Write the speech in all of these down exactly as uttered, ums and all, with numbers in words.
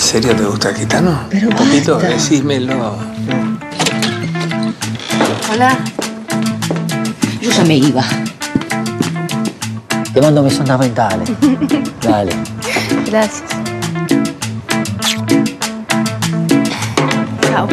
serio te gusta el gitano? Pero un poquito, basta. decímelo. Hola. Yo ya me iba. Te mando mis ondas mentales. Dale. Gracias. Chao.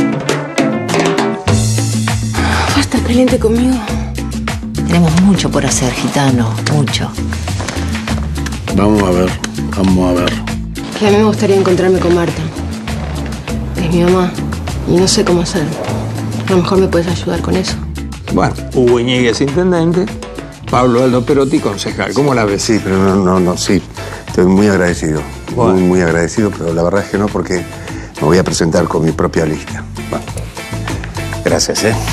¿Vas a estar caliente conmigo? Tenemos mucho por hacer, gitano, mucho. Vamos a ver, vamos a ver. Que a mí me gustaría encontrarme con Marta. Es mi mamá y no sé cómo hacer. A lo mejor me puedes ayudar con eso. Bueno, Hugo Iñiguez, intendente. Pablo Aldo Perotti, concejal. ¿Cómo la ves? Sí, pero no, no, no, sí. Estoy muy agradecido. Bueno. Muy, muy agradecido, pero la verdad es que no, porque me voy a presentar con mi propia lista. Bueno. Gracias, ¿eh?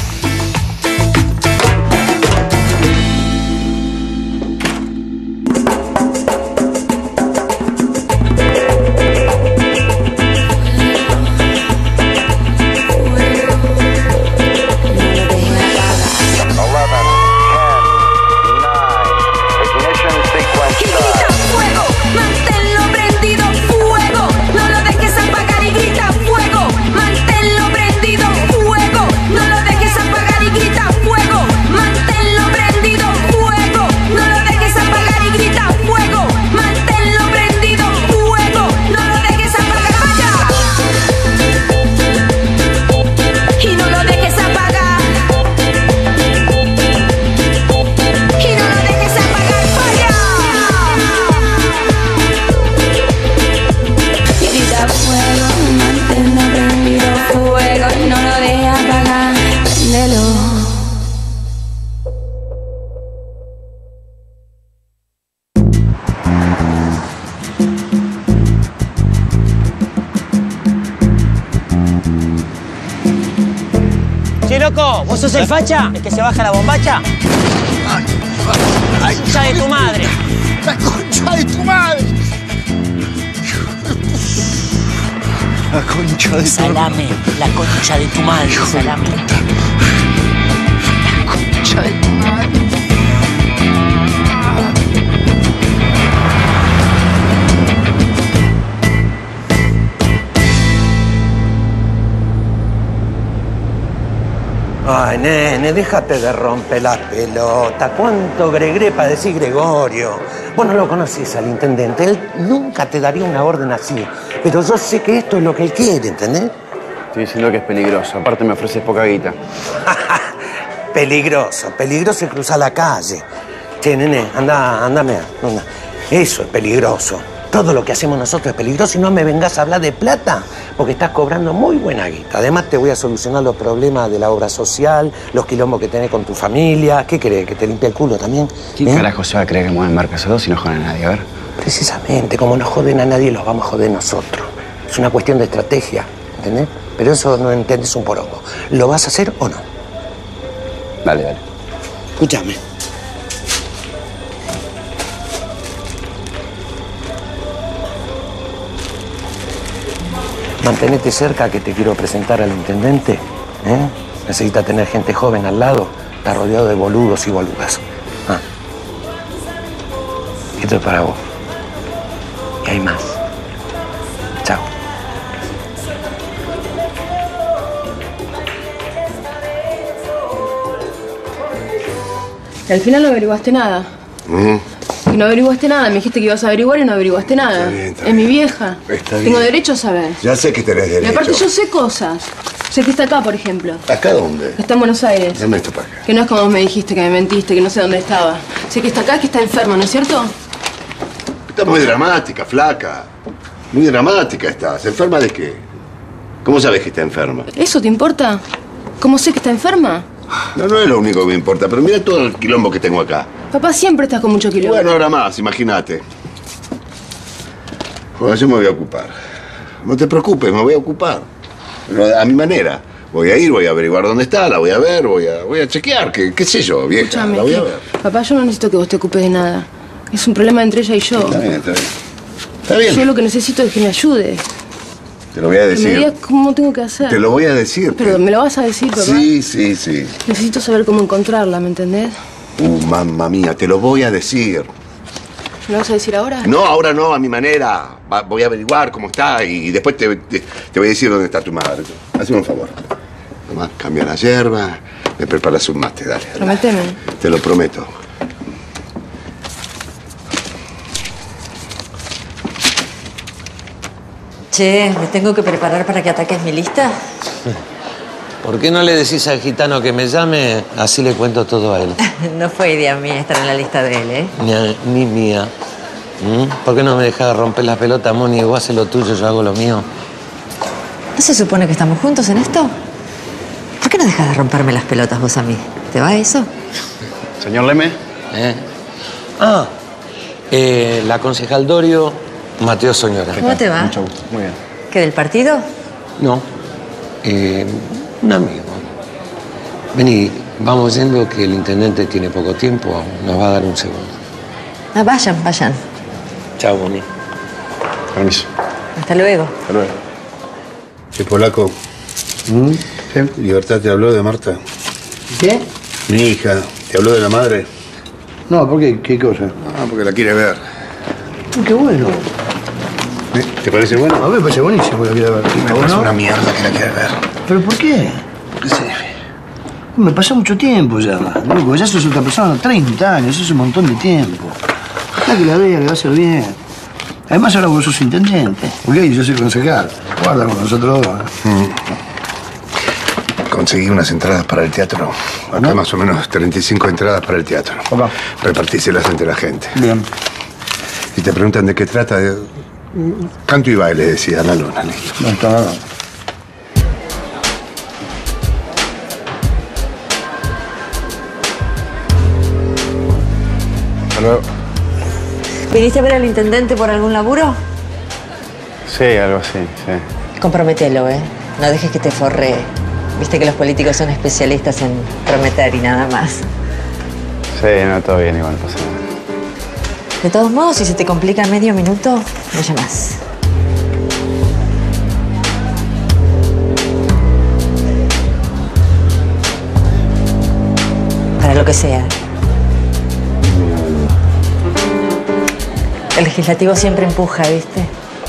Che, loco, ¿vos sos el facha? ¿El que se baja la bombacha? Ay, ay, ¡Concha de tu madre! ¡La concha de tu madre! La concha de tu Salame, la concha de tu madre, salame. La concha de tu madre. Ay, nene, déjate de romper la pelota. ¿Cuánto gregré para decir Gregorio? Vos no lo conocés al intendente. Él nunca te daría una orden así. Pero yo sé que esto es lo que él quiere, ¿entendés? Estoy diciendo que es peligroso. Aparte me ofreces poca guita. Peligroso. Peligroso es cruzar la calle. Che, nene, anda, andame. Anda. Eso es peligroso. Todo lo que hacemos nosotros es peligroso y no me vengas a hablar de plata porque estás cobrando muy buena guita. Además, te voy a solucionar los problemas de la obra social, los quilombos que tenés con tu familia. ¿Qué crees? ¿Que te limpia el culo también? ¿Quién ¿Eh? carajo se va a creer que mueven marcas o si no joden a nadie? A ver. Precisamente, como no joden a nadie, los vamos a joder nosotros. Es una cuestión de estrategia, ¿entendés? Pero eso no entendés un porongo. ¿Lo vas a hacer o no? Dale, dale. Escúchame. Mantenete cerca que te quiero presentar al intendente. ¿Eh? Necesita tener gente joven al lado. Está rodeado de boludos y boludas. Ah. Esto es para vos. Y hay más. Chao. Y al final no averiguaste nada. Mm. Y no averiguaste nada. Me dijiste que ibas a averiguar y no averiguaste nada. Está bien, está es mi bien. vieja. Está Tengo bien. derecho a saber. Ya sé que tenés Y derecho. aparte yo sé cosas. Sé que está acá, por ejemplo. ¿Acá dónde? Que está en Buenos Aires. Dame esto para acá. Que no es como vos me dijiste, que me mentiste, que no sé dónde estaba. Sé que está acá, que está enferma, ¿no es cierto? Está muy dramática, flaca. Muy dramática estás. ¿Enferma de qué? ¿Cómo sabes que está enferma? ¿Eso te importa? ¿Cómo sé que está enferma? No, no es lo único que me importa, pero mira todo el quilombo que tengo acá. Papá, siempre estás con mucho Y quilombo. bueno, ahora más, imagínate. Bueno, yo me voy a ocupar. No te preocupes, me voy a ocupar. Pero a mi manera. Voy a ir, voy a averiguar dónde está, la voy a ver, voy a, voy a chequear, qué, qué sé yo, vieja, Escúchame, la voy a que- ver. papá, yo no necesito que vos te ocupes de nada. Es un problema entre ella y yo. Está bien, está bien. Está bien. Yo lo que necesito es que me ayude. Te lo voy a Que me decir. digas cómo tengo que hacer. Te lo voy a decir. Pero me lo vas a decir, papá. Sí, sí, sí. Necesito saber cómo encontrarla, ¿me entendés? Uh, mamma mía, te lo voy a decir. ¿Me vas a decir ahora? No, ahora no, a mi manera. Va, voy a averiguar cómo está y después te, te, te voy a decir dónde está tu madre. Hazme un favor. Nomás cambia la hierba, me preparas un mate, dale. dale. Prométeme. Te lo prometo. Che, ¿me tengo que preparar para que ataques mi lista? ¿Por qué no le decís al gitano que me llame? Así le cuento todo a él. No fue idea mía estar en la lista de él, ¿eh? Ni, a- ni mía. ¿Mm? ¿Por qué no me dejás romper las pelotas, Moni? Vos haces lo tuyo, yo hago lo mío. ¿No se supone que estamos juntos en esto? ¿Por qué no dejas de romperme las pelotas vos a mí? ¿Te va eso? Señor Leme. ¿Eh? Ah, eh, la concejal Dorio, Mateo Soñora. ¿Cómo te va? Mucho gusto. Muy bien. ¿Qué, del partido? No, eh, un amigo. Vení, vamos yendo que el intendente tiene poco tiempo, nos va a dar un segundo. Ah, vayan, vayan. Chao, Moni. Permiso. Hasta luego. Hasta luego. Che, polaco. ¿Mm? Libertad te habló de Marta. ¿Qué? Mi hija. ¿Te habló de la madre? No, ¿por qué? ¿Qué cosa? Ah, porque la quiere ver. Qué bueno. ¿Eh? ¿Te parece bueno? A mí me parece buenísimo que la quiera ver. Me parece una mierda que la quiere ver. ¿Pero por qué? ¿Qué sé? Me pasa mucho tiempo ya. Loco, ya sos otra persona, treinta años, es un montón de tiempo. Dejá que la vea, le va a hacer bien. Además ahora vos sos intendente. Ok, yo soy concejal. Guarda con nosotros dos. ¿eh? Mm. Conseguí unas entradas para el teatro. Acá ¿No? más o menos treinta y cinco entradas para el teatro. Papá. Repartíselas entre la gente. Bien. Y te preguntan de qué trata. De... Canto y baile, decía la luna. Listo. No está nada. Hasta luego. ¿Viniste a ver al intendente por algún laburo? Sí, algo así, sí. Compromételo, ¿eh? No dejes que te forree. Viste que los políticos son especialistas en prometer y nada más. Sí, no, todo bien, igual, no pasa nada. De todos modos, si se te complica medio minuto, me llamas. Para lo que sea. El legislativo siempre empuja, ¿viste?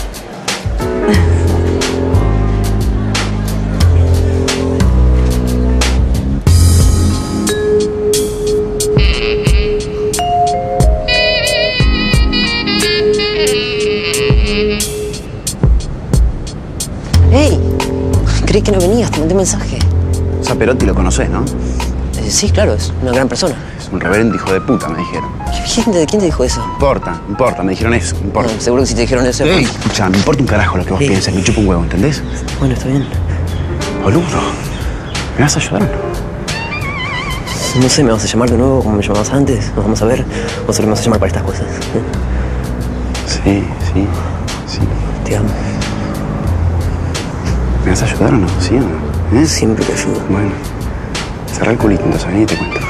¡Ey! Creí que no venías, te mandé mensaje. O sea, Perotti lo conoces, ¿no? Eh, sí, claro, es una gran persona. Es un reverendo hijo de puta, me dijeron. ¿Quién te, quién te dijo eso? No importa, no importa, me dijeron eso, no importa. No, seguro que si te dijeron eso... Ey, escucha, me importa un carajo lo que vos Sí. pienses, me chupa un huevo, ¿entendés? Bueno, está bien. Boludo, ¿me vas a ayudar o no? No sé, ¿me vas a llamar de nuevo como me llamabas antes? ¿Nos vamos a ver? ¿O solo me vas a llamar para estas cosas? ¿Eh? Sí, sí, sí. Te amo. ¿Me vas a ayudar o no? ¿Sí o no? ¿Eh? Siempre te ayudo. Bueno, cerrá el culito, entonces vení y te cuento.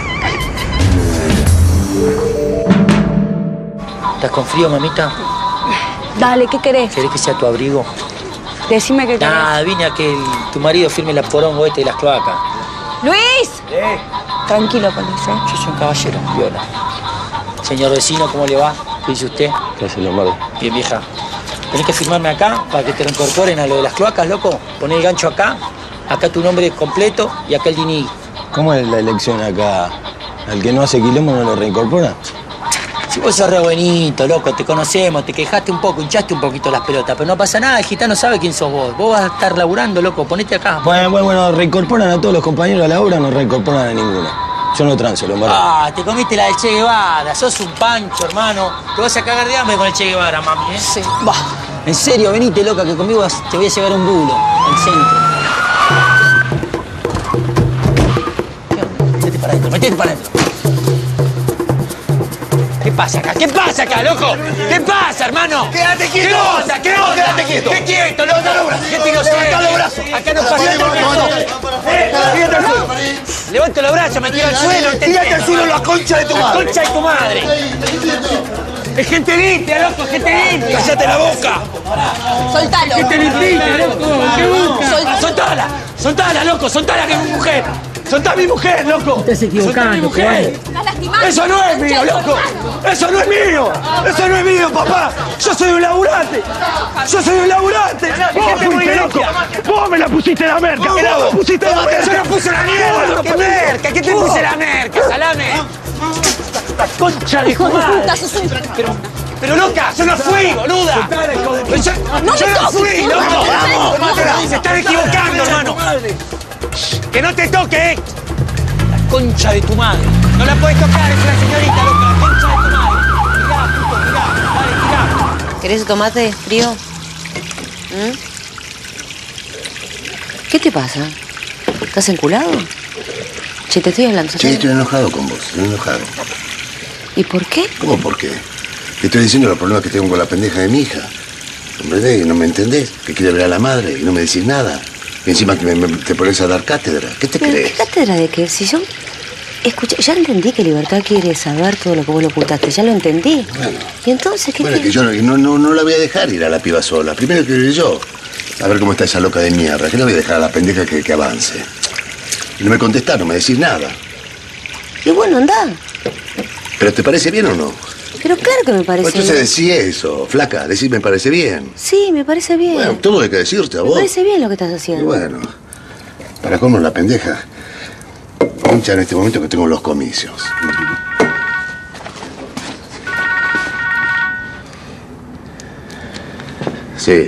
¿Estás con frío, mamita? Dale, ¿qué querés? ¿Querés que sea tu abrigo? Decime qué querés. Nada, vine a que el- tu marido firme la porongo este de las cloacas. ¡Luis! ¿Eh? Tranquilo, Police. Yo soy un caballero, viola. Señor vecino, ¿cómo le va? ¿Qué dice usted? ¿Qué hace Lombardo? Bien, vieja. Tenés que firmarme acá para que te reincorporen a lo de las cloacas, loco. Poné el gancho acá, acá tu nombre completo y acá el D N I. ¿Cómo es la elección acá? ¿Al que no hace quilombo no lo reincorpora? Si vos sos re buenito, loco, te conocemos, te quejaste un poco, hinchaste un poquito las pelotas, pero no pasa nada, el gitano sabe quién sos vos. Vos vas a estar laburando, loco, ponete acá. Bueno, bueno, bueno, reincorporan a todos los compañeros a la obra, no reincorporan a ninguno. Yo no transo, Lombardo. Ah, te comiste la del Che Guevara, sos un pancho, hermano. Te vas a cagar de hambre con el Che Guevara, mami, ¿eh? Sí. Va, en serio, venite, loca, que conmigo vas- te voy a llevar un bulo, al centro. ¿Qué onda? Metete para adentro, metete para adentro. ¿Qué pasa acá? ¿Qué pasa acá, loco? ¿Qué pasa, hermano? ¡Quédate quieto! ¿Qué onda? ¿Qué onda? ¡Quédate quieto! ¡Qué quieto, loco! ¡Levanta los brazos! ¿Qué tiro ¡Levanta los brazos! Acá no pasa nada. ¡Eh! ¡Tírate al suelo! Levanto los brazos, me tiro al suelo. ¡Tírate al suelo, la concha de tu La madre! concha de tu madre. Es gente limpia, loco, gente limpia. ¡Cállate la boca! Soltalo. Gente limpia, loco. ¿Qué busca? Soltala, soltala, loco, soltala que es mi mujer. Soltá a mi mujer, loco. Estás equivocando, mi mujer. Estás ¡Eso no es mío, loco! ¡Eso no es mío! ¡Eso no es mío, papá! ¡Yo soy un laburante! ¡Yo soy un laburante! ¡Vos fuiste, loco! ¡Vos me la pusiste la merca! ¡Vos me la pusiste la merca! ¡Yo no puse la mierda! ¿Qué merca? ¿Qué te puse la merca, salame? ¡La concha de tu madre! Pero, pero loca, yo no fui, boluda. Yo, No yo me no toques, fui, no, loco. no, no, no. Se están equivocando, hermano. Que no te toque, ¿eh? La concha de tu madre. No la puedes tocar, es una señorita, loca. La concha de tu madre. Mirá, puto, mirá. Dale, mirá. ¿Querés tomate frío? ¿Mm? ¿Qué te pasa? ¿Estás enculado? Che, te estoy hablando. Sí, estoy enojado con vos, estoy enojado. ¿Y por qué? ¿Cómo por qué? Te estoy diciendo los problemas que tengo con la pendeja de mi hija. ¿Comprendés? Y no me entendés. Que quiere ver a la madre y no me decís nada. Y encima me, me- te pones a dar cátedra. ¿Qué te ¿Pero crees? qué cátedra de qué? Si yo... Escucha, ya entendí que Libertad quiere saber todo lo que vos le ocultaste. Ya lo entendí. Bueno, ¿Y entonces qué bueno, te- que yo no, no, no, no la voy a dejar ir a la piba sola. Primero quiero ir yo. A ver cómo está esa loca de mierda. Que no voy a dejar a la pendeja que, que avance. Y no me contestás, no me decís nada. Y bueno, anda. ¿Pero te parece bien o no? Pero claro que me parece Pues entonces bien. decí eso, flaca. Decís me parece bien. Sí, me parece bien. Bueno, todo hay que decirte a me vos. parece bien lo que estás Y haciendo. bueno, para cómo la pendeja. Hincha en este momento que tengo los comicios. Sí.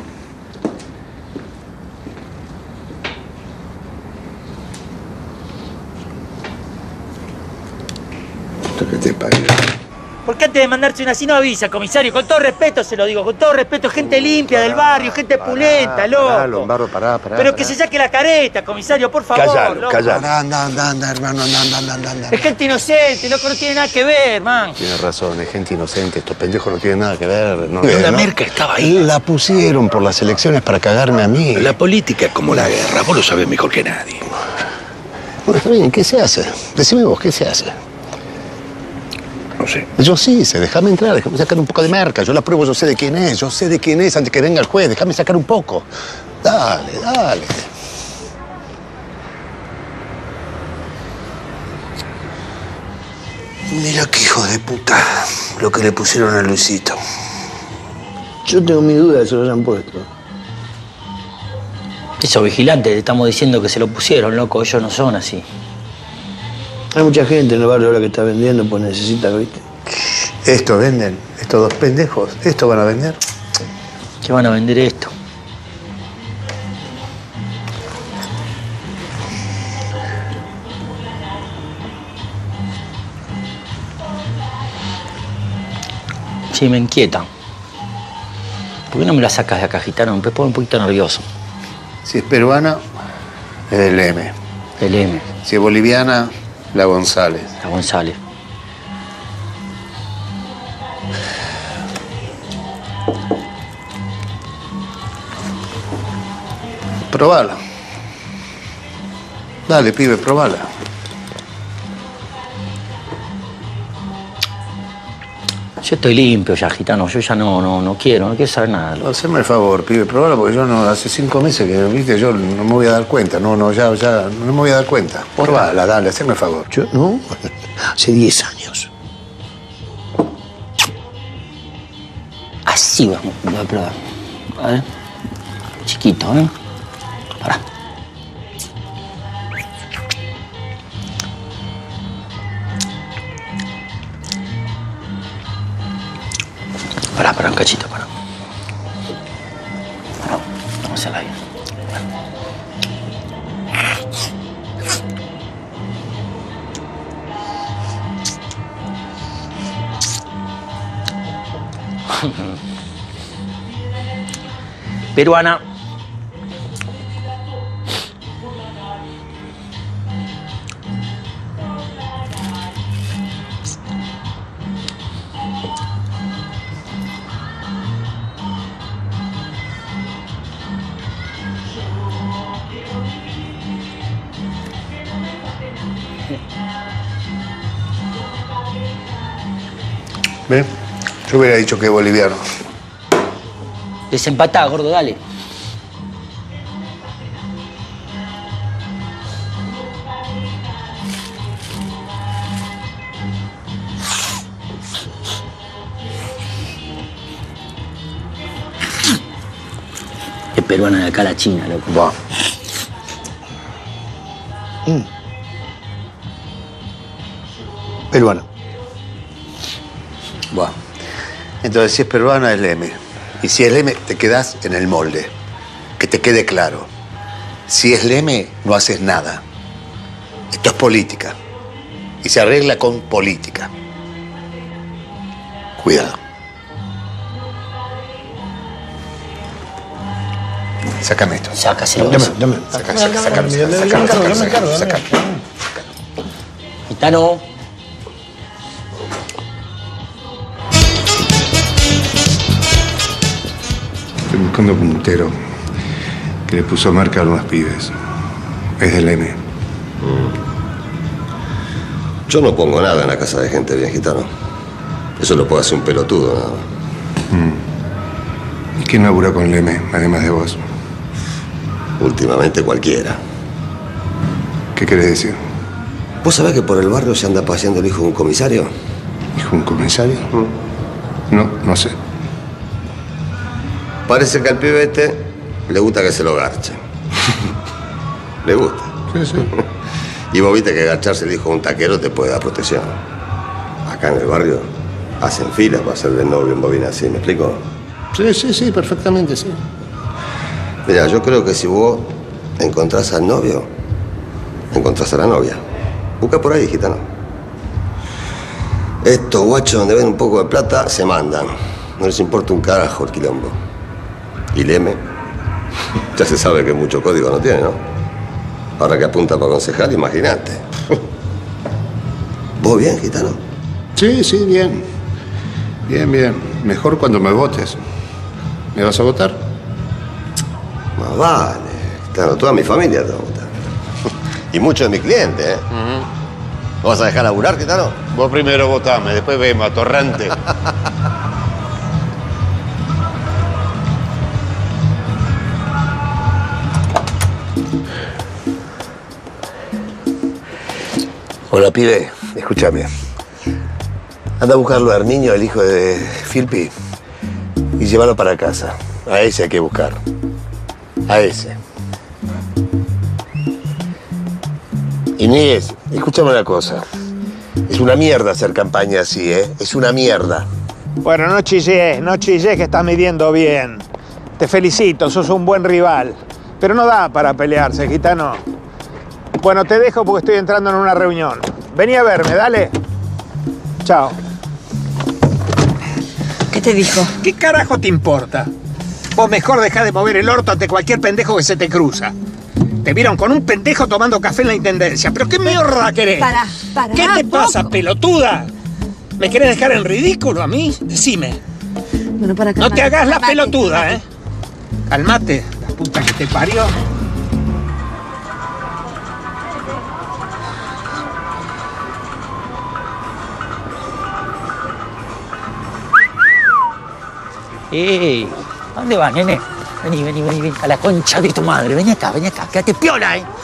Puta que te parió. ¿Por qué antes de mandarse una así no avisa, comisario? Con todo respeto se lo digo, con todo respeto, gente limpia del barrio, gente pulenta, loco. Pará, Lombardo, pará, pará. Pero pará. que se saque la careta, comisario, por favor, Callalo, loco. callalo. Anda, anda, anda, anda, hermano, anda, anda, anda, anda, anda. Es gente inocente, loco, no tiene nada que ver, man. Tienes razón, es gente inocente. Estos pendejos no tienen nada que ver. No, Pero la no. merca estaba ahí. La pusieron por las elecciones para cagarme a mí. La política es como la guerra, vos lo sabés mejor que nadie. Bueno, está bien, ¿qué se hace? Decime vos, ¿qué se hace? No sé. Yo sí sé, déjame entrar, déjame sacar un poco de merca. Yo la pruebo, yo sé de quién es, yo sé de quién es antes que venga el juez. Déjame sacar un poco. Dale, dale. Mira qué hijo de puta lo que le pusieron a Luisito. Yo tengo mi duda de que se lo hayan puesto. Esos vigilantes, le estamos diciendo que se lo pusieron, loco, ellos no son así. Hay mucha gente en el barrio ahora que está vendiendo, pues necesita, ¿viste? Esto venden, estos dos pendejos, esto van a vender. ¿Qué van a vender esto? Sí, me inquietan. ¿Por qué no me la sacas de acá, gitano? Me pone un poquito nervioso. Si es peruana, es del M. El M. Si es boliviana, la González. La González. Probala. Dale, pibe, probala. Yo estoy limpio ya, gitano. Yo ya no, no, no quiero, no quiero saber nada. No, haceme el favor, pibe, probala, porque yo no, hace cinco meses que, viste, yo no me voy a dar cuenta. No, no, ya, ya, no me voy a dar cuenta. Probala, dale, haceme el favor. Yo, no, hace diez años. Así vamos, voy a probar. A ver. Chiquito, ¿eh? Pará. Pará, pará, un cachito, pará. Pará, vamos a hacerla bien. Peruana. ¿Ven? Yo hubiera dicho que es boliviano. Desempatá, gordo, dale. peruana de acá a la China, loco. Buah. Mm. Peruana. Buah. Entonces, si es peruana, es Leme. Y si es Leme, te quedás en el molde. Que te quede claro. Si es Leme, no haces nada. Esto es política. Y se arregla con política. Cuidado. Sácame esto. Sácaselo. Dame, dame. Sácame, sácame, sácame, sácame, sácame, sácame, sácame. Gitano. Estoy buscando un puntero que le puso marca a unos pibes. Es del M. Yo no pongo nada en la casa de gente bien, Gitano. Eso lo puede hacer un pelotudo, nada más. Mm. ¿Y quién labura con el M, además de vos? Últimamente cualquiera. ¿Qué querés decir? ¿Vos sabés que por el barrio se anda paseando el hijo de un comisario? ¿Hijo de un comisario? Mm. No, no sé. Parece que al pibete le gusta que se lo garche. Le gusta. Sí, sí. Y vos viste que agacharse el hijo de un taquero te puede dar protección. Acá en el barrio hacen filas para ser de novio en bobina así, ¿me explico? Sí, sí, sí, perfectamente, sí. Mira, yo creo que si vos encontrás al novio, encontrás a la novia. Busca por ahí, gitano. Estos guachos donde ven un poco de plata se mandan. No les importa un carajo el quilombo. Y Leme, ya se sabe que mucho código no tiene, ¿no? Ahora que apunta para concejal, imagínate. ¿Vos bien, gitano? Sí, sí, bien. Bien, bien. Mejor cuando me votes. ¿Me vas a votar? Más vale. Gitano, toda mi familia te va a votar. Y muchos de mis clientes, ¿eh? ¿No vas a dejar laburar, gitano? Vos primero votame, después vemos, atorrante. Hola, pibe. Escúchame. Anda a buscarlo a Herminio, el hijo de Filpi, y llévalo para casa. A ese hay que buscar. A ese. Inés, escúchame una cosa. Es una mierda hacer campaña así, ¿eh? Es una mierda. Bueno, no chillés, no chillés que estás midiendo bien. Te felicito, sos un buen rival. Pero no da para pelearse, gitano. Bueno, te dejo porque estoy entrando en una reunión. Vení a verme, dale. Chao. ¿Qué te dijo? ¿Qué carajo te importa? Vos mejor dejá de mover el orto ante cualquier pendejo que se te cruza. Te vieron con un pendejo tomando café en la intendencia. ¿Pero qué mierda querés? Pará, pará. ¿Qué te pasa, pelotuda? ¿Me querés dejar en ridículo a mí? Decime. Bueno, para No te hagas la calmate, pelotuda, calmate. ¿eh? Calmate, la puta que te parió. ¡Ey! ¿A dónde vas, nene? Vení, vení, vení, vení. A la concha de tu madre. Vení acá, vení acá. Quédate piola, ¿eh?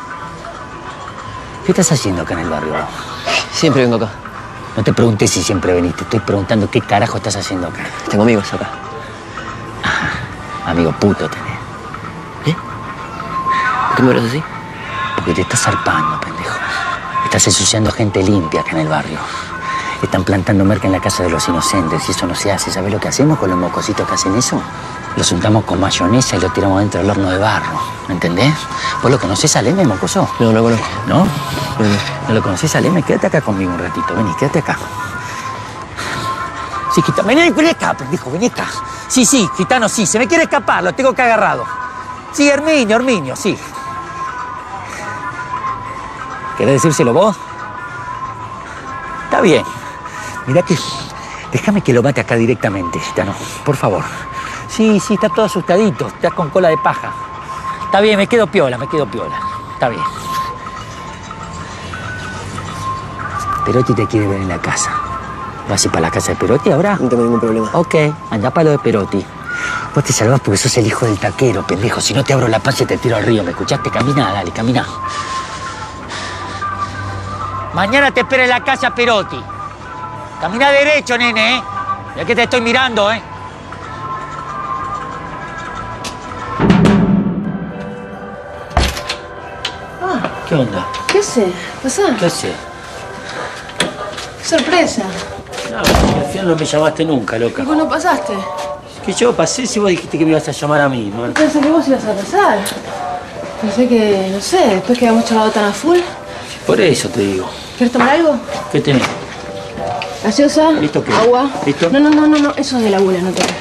¿Qué estás haciendo acá en el barrio? Siempre vengo acá. No te pregunté si siempre veniste. Estoy preguntando qué carajo estás haciendo acá. Tengo amigos acá. Ah, amigo puto tenés. ¿Eh? ¿Por qué me hablas así? Porque te estás zarpando, pendejo. Estás ensuciando gente limpia acá en el barrio. Están plantando merca en la casa de los inocentes y eso no se hace. ¿Sabés lo que hacemos con los mocositos que hacen eso? Los untamos con mayonesa y los tiramos dentro del horno de barro. ¿Me entendés? ¿Vos lo conocés a Leme, mocoso? No, no lo conozco. ¿No? No, no. ¿No lo conocés a Leme? Quédate acá conmigo un ratito. Vení, quédate acá. Sí, gitano. Vení, vení acá, pendejo, vení acá. Sí, sí, gitano, sí. Se me quiere escapar, lo tengo que agarrado. Sí, Herminio, Herminio, sí. ¿Querés decírselo vos? Está bien. Mirá que... Déjame que lo mate acá directamente, gitano. Por favor. Sí, sí, está todo asustadito. Está con cola de paja. Está bien, me quedo piola, me quedo piola. Está bien. Perotti te quiere ver en la casa. ¿Vas a ir para la casa de Perotti ahora? No tengo ningún problema. Ok, anda para lo de Perotti. Vos te salvás porque sos el hijo del taquero, pendejo. Si no te abro la panza y te tiro al río. ¿Me escuchaste? Camina, dale, camina. Mañana te espera en la casa Perotti. Camina derecho, nene, ¿eh? Ya que te estoy mirando, ¿eh? ¿Qué onda? ¿Qué sé? ¿Pasá? ¿Qué haces? Sorpresa. No, al final no me llamaste nunca, ¿Y loca. vos no pasaste? Que yo pasé si vos dijiste que me ibas a llamar a mí, man. Pensé que vos ibas a pasar. Pensé que, no sé, después que habíamos charlado tan a full. Por eso te digo. ¿Quieres tomar algo? ¿Qué tenés? ¿Gaseosa? ¿Listo qué? ¿Agua? ¿Listo? No, no, no, no, no. Eso es de la abuela, no toques.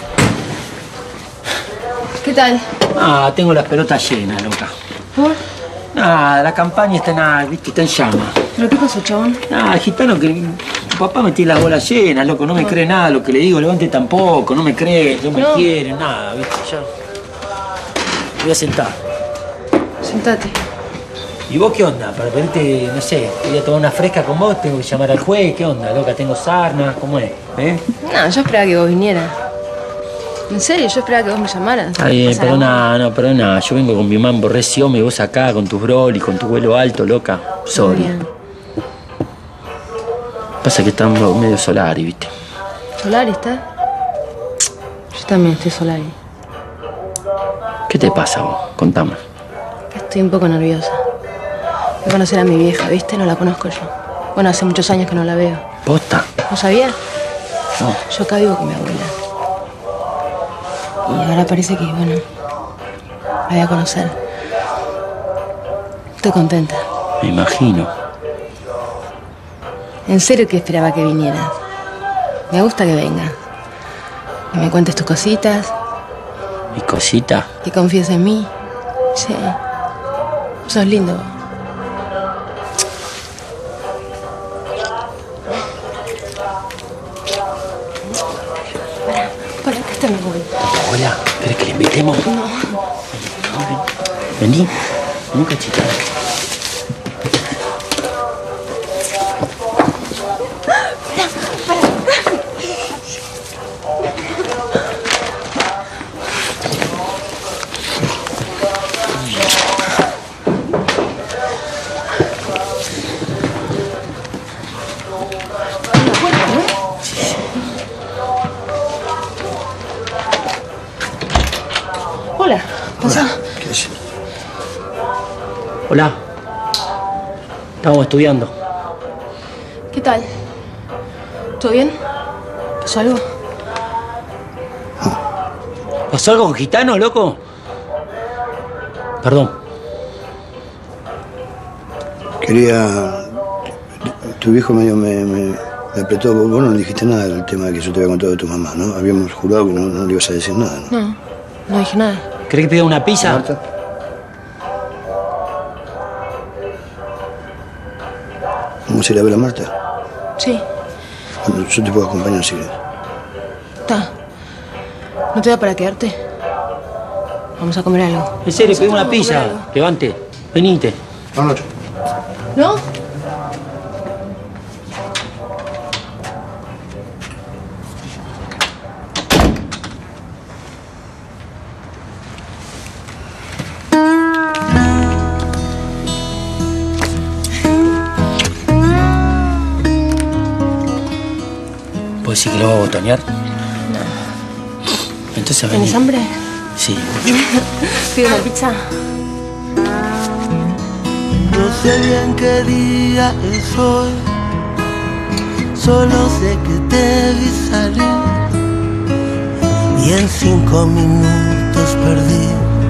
¿Qué tal? Ah, tengo las pelotas llenas, loca. ¿Por? Nada, la campaña está nada, viste, está en llama. ¿Pero qué pasó, chabón? Ah, gitano, que tu papá me tiene las bolas llenas, loco, no me cree nada lo que le digo, Levante tampoco, no me cree, no me No. quiere, nada, viste, ya. Me voy a sentar. Sentate. ¿Y vos qué onda? Para pedirte, no sé, voy a tomar una fresca con vos, tengo que llamar al juez, ¿qué onda, loca? Tengo sarna, ¿cómo es? ¿Eh? No, yo esperaba que vos vinieras. En serio, yo esperaba que vos me llamaras. Está bien, Pasar pero agua. nada, no, pero nada. Yo vengo con mi mambo recio, y vos acá con tus brolis, con tu vuelo alto, loca. Sorry. Bien. Pasa que estamos medio solari, ¿viste? ¿Solari está? Yo también estoy Solari. ¿Qué te pasa vos? Contame. Estoy un poco nerviosa. Voy a conocer a mi vieja, ¿viste? No la conozco yo. Bueno, hace muchos años que no la veo. ¿Posta? ¿No sabía? No. Yo acá vivo con mi abuela. Y ahora parece que, bueno, la voy a conocer. Estoy contenta. Me imagino. En serio que esperaba que vinieras. Me gusta que vengas. Que me cuentes tus cositas, Mi cosita. que confíes en mí. Sí. Sos lindo. Para, para, acá está mi abuela. Hola, ¿querés que le invitemos? No. Vení. Vení, cachita. Hola, pasá. ¿Qué haces? Hola. Estamos estudiando. ¿Qué tal? ¿Todo bien? ¿Pasó algo? ¿Pasó algo con gitano, loco? Perdón. Quería... Tu viejo medio me, me, me apretó. Vos no le dijiste nada del tema de que yo te había contado de tu mamá, ¿no? Habíamos jurado que no, no le ibas a decir nada, ¿no? No, no dije nada. ¿Querés que pida una pizza? Marta. ¿Vamos a ir a ver a Marta? Sí, Bueno, yo te puedo acompañar si querés. está. ¿No te da para quedarte? Vamos a comer algo. En serio, pedí una Vamos a comer pizza. algo. Levante. Venite. Vamos. ¿No? ¿Puedo decir que lo voy a botonear? No. Entonces vení. ¿Tienes hambre? Sí. ¿Pido una pizza? No sé bien qué día es hoy, solo sé que te vi salir y en cinco minutos perdí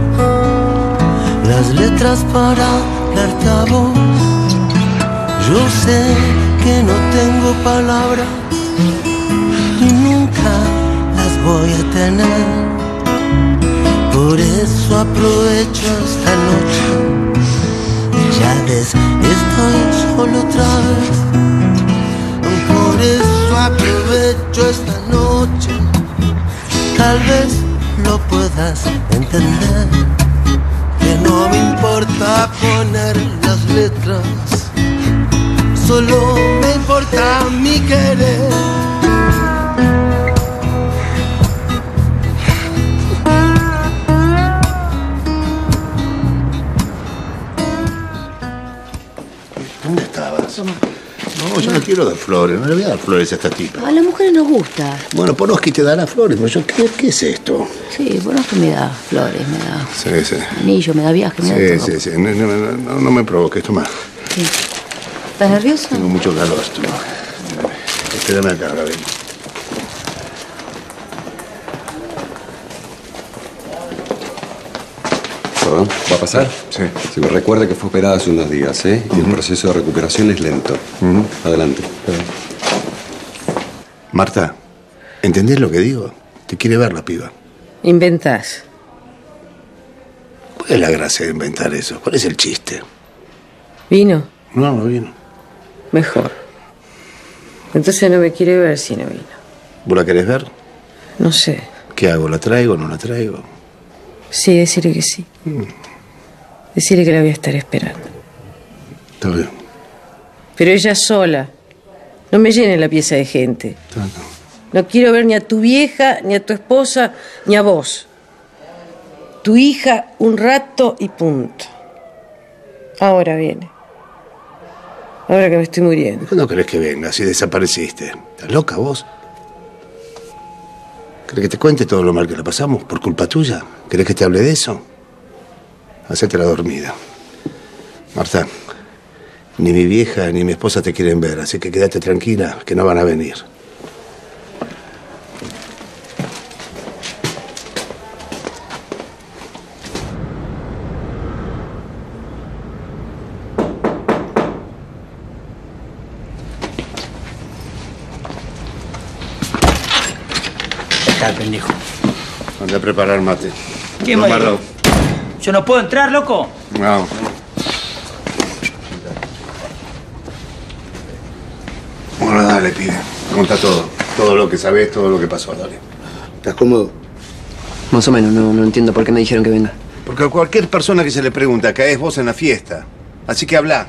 las letras para darte a vos. Yo sé que no tengo palabras y nunca las voy a tener, por eso aprovecho esta noche. Ya ves, estoy solo otra vez. Por eso aprovecho esta noche. Tal vez lo puedas entender, que no me importa poner las letras, solo me importa mi querer. ¿Dónde estabas? Toma. No, yo no quiero dar flores, no le voy a dar flores a esta tipa. A las mujeres nos gusta. Bueno, Poroski te da las flores, pero yo, ¿qué, qué es esto? Sí, Poroski me da flores, me da Sí, sí. anillo, me da viaje, me Sí, da todo. sí, sí. No, no, no, no me provoques, toma. Sí. ¿Estás nervioso? Tengo mucho calor, esto. Espérame acá, Gabriel. ¿Perdón? ¿Va a pasar? Sí. Si me recuerda que fue operada hace unos días, ¿eh? Y el proceso de recuperación es lento. Adelante. Marta, ¿entendés lo que digo? Te quiere ver la piba. Inventás. ¿Cuál es la gracia de inventar eso? ¿Cuál es el chiste? ¿Vino? No, no vino. Mejor. Entonces no me quiere ver si no vino. ¿Vos la querés ver? No sé. ¿Qué hago? ¿La traigo o no la traigo? Sí, decirle que sí. Mm. Decirle que la voy a estar esperando. Está bien. Pero ella sola. No me llene la pieza de gente. Está bien. No quiero ver ni a tu vieja, ni a tu esposa, ni a vos. Tu hija un rato y punto. Ahora viene. Ahora que me estoy muriendo. ¿Cuándo crees que venga si desapareciste? ¿Estás loca vos? ¿Querés que te cuente todo lo mal que la pasamos por culpa tuya? ¿Querés que te hable de eso? Hacete la dormida. Marta, ni mi vieja ni mi esposa te quieren ver, así que quédate tranquila, que no van a venir. Está, pendejo. Anda a preparar mate. ¿Qué No, me Marlo. ¿Yo no puedo entrar, loco? No. Bueno, dale, pibe. Conta todo. Todo lo que sabés, todo lo que pasó, dale. ¿Estás cómodo? Más o menos, no, no entiendo por qué me dijeron que venga. Porque a cualquier persona que se le pregunta, caes vos en la fiesta. Así que habla.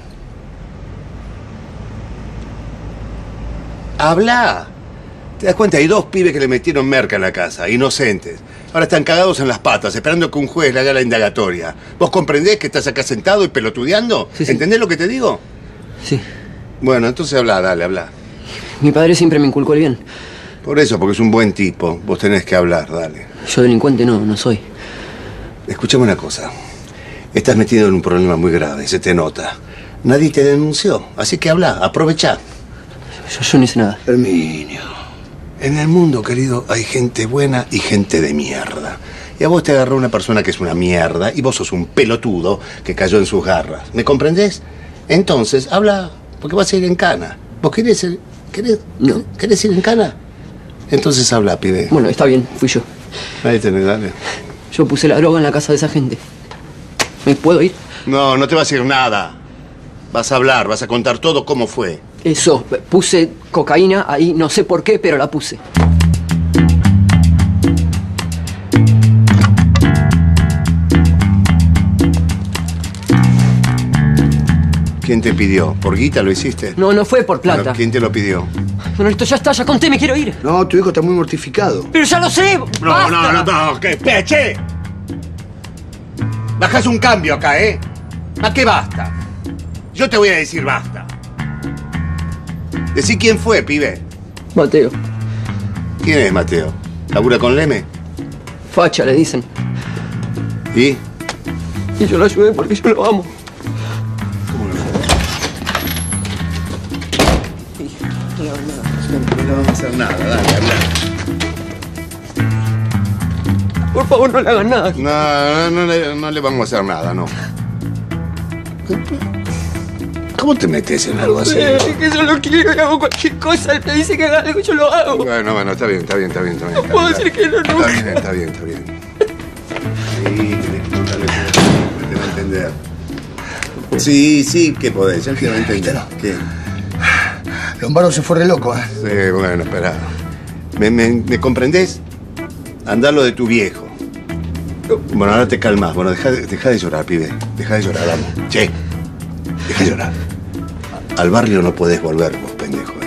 Habla. ¿Te das cuenta? Hay dos pibes que le metieron merca en la casa, inocentes. Ahora están cagados en las patas, esperando que un juez le haga la indagatoria. ¿Vos comprendés que estás acá sentado y pelotudeando? Sí, sí. ¿Entendés lo que te digo? Sí. Bueno, entonces habla, dale, habla. Mi padre siempre me inculcó el bien. Por eso, porque es un buen tipo. Vos tenés que hablar, dale. Yo delincuente no, no soy. Escuchame una cosa. Estás metido en un problema muy grave, se te nota. Nadie te denunció, así que habla, aprovechá. Yo, yo no hice nada. Herminio. En el mundo, querido, hay gente buena y gente de mierda. Y a vos te agarró una persona que es una mierda y vos sos un pelotudo que cayó en sus garras. ¿Me comprendés? Entonces, habla, porque vas a ir en cana. ¿Vos querés ir, querés, no. querés ir en cana? Entonces habla, pibe. Bueno, está bien, fui yo. Ahí tenés, dale. Yo puse la droga en la casa de esa gente. ¿Me puedo ir? No, no te vas a ir nada. Vas a hablar, vas a contar todo cómo fue. Eso, puse cocaína ahí, no sé por qué, pero la puse. ¿Quién te pidió? ¿Por guita lo hiciste? No, no fue por plata. Bueno, ¿quién te lo pidió? Bueno, esto ya está, ya conté, me quiero ir. No, tu hijo está muy mortificado. Pero ya lo sé. No, ¡basta! no, no, no, ¿qué? ¡Peche! Bajás un cambio acá, ¿eh? ¿A qué basta? Yo te voy a decir basta. Decí quién fue, pibe. Mateo. ¿Quién es Mateo? ¿Labura con Leme? Facha, le dicen. ¿Y? Y yo lo ayudé porque yo lo amo. ¿Cómo lo No le vamos a hacer nada, dale, habla. Por favor, no le hagan nada. No, no, no, le, no le vamos a hacer nada, no. ¿Cómo te metes en algo así? Es que yo lo quiero y hago cualquier cosa. Él me dice que haga algo y yo lo hago. Bueno, bueno, está bien, está bien, está bien, está bien. No puedo decir que no, nunca. Está bien, está bien, está bien. Sí, tenés que contarle que te va a entender. Sí, sí, que podés, ya te va a entender. ¿Qué? Lombardo se fue re loco, ¿eh? Sí, bueno, espera. ¿Me, me, ¿Me comprendés? Andá lo de tu viejo. Bueno, ahora te calmas. Bueno, deja, deja de llorar, pibe. Deja de llorar, vamos. Che, deja de llorar. Al barrio no podés volver vos, pendejo. ¿eh?